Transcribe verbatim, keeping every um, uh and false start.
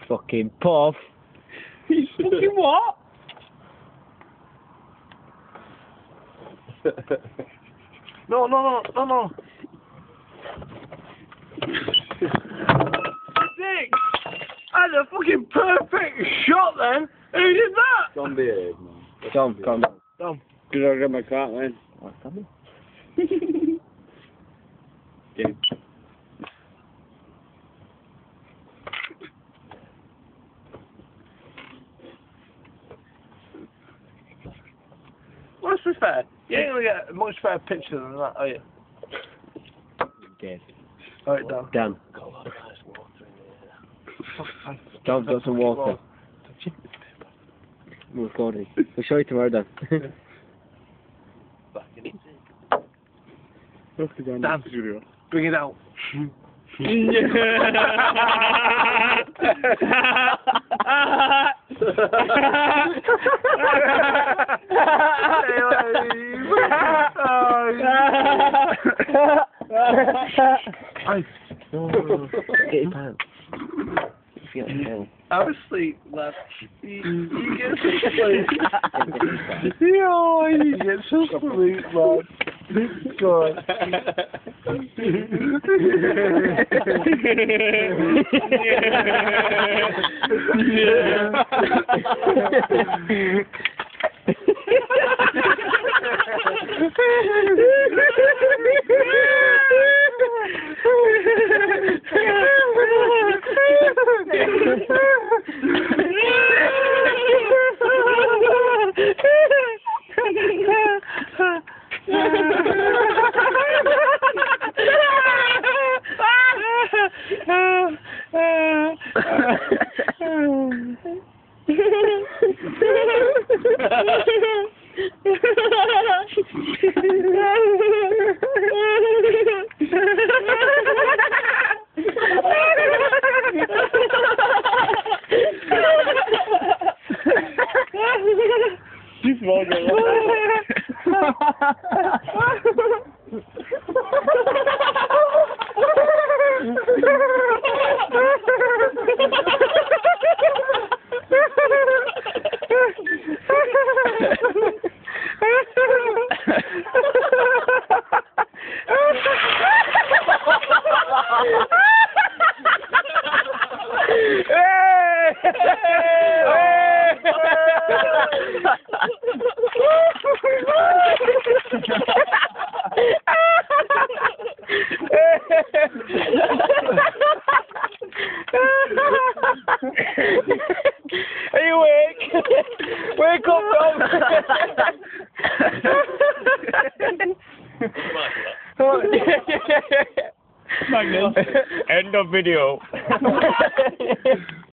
fucking puff. He's fucking what? No, no, no, no, no. Dick! That's a fucking perfect shot then! Who did that? Don't behave, man. Tom, come on. Tom. Did I get my cart then? Oh, Tommy. Game. Let's be fair. You ain't gonna get a much better picture than that, are you? Dead. Alright, Dan. Dan. Tom, got some water. We're recording. We'll show you tomorrow, Dan. Dan, bring it out. Get your pants. You feel like I was asleep, lad. You, you get some sleep. Yo, you get some sleep, lad. Go on. Just walk Are you awake? Wake up, Tom! Magnus. End of video.